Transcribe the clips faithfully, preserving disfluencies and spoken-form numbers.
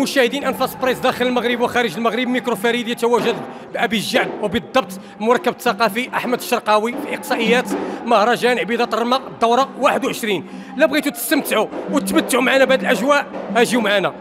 مشاهدين انفاس بريس داخل المغرب وخارج المغرب، ميكرو فريد يتواجد بأبيجان وبالضبط المركب الثقافي احمد الشرقاوي في اقصائيات مهرجان عبيده الرمه الدوره واحد وعشرين. لا بغيتوا تستمتعوا وتتمتعوا معنا بهذه الاجواء اجيو معنا.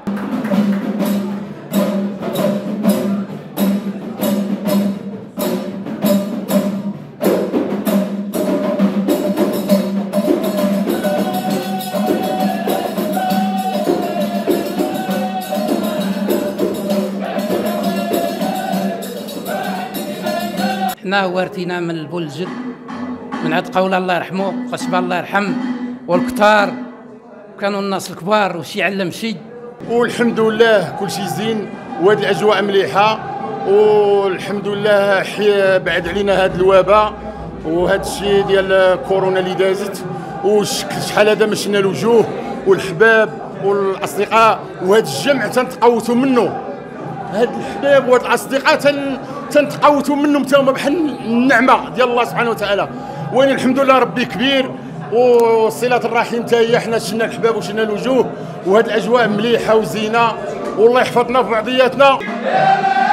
حنا وارثين من البولجد من عند قول الله يرحمه قصبه الله يرحم والكتار، كانوا الناس الكبار وشي علم شي. والحمد لله كل شيء زين وهاد الاجواء مليحه، والحمد لله حي بعد علينا هاد الوباء وهاد الشيء ديال كورونا اللي دازت، وشحال هذا مشينا الوجوه والحباب والاصدقاء، وهاد الجمع تنتقوتوا منه. هاد الحباب وهاد الاصدقاء تن تنتقوتوا منهم تا هما بحال النعمه ديال الله سبحانه وتعالى. وين الحمد لله ربي كبير، وصله الرحم حتى هي حنا شلنا الحباب وشلنا الوجوه، وهاد الاجواء مليحه وزينه، والله يحفظنا في بعضياتنا.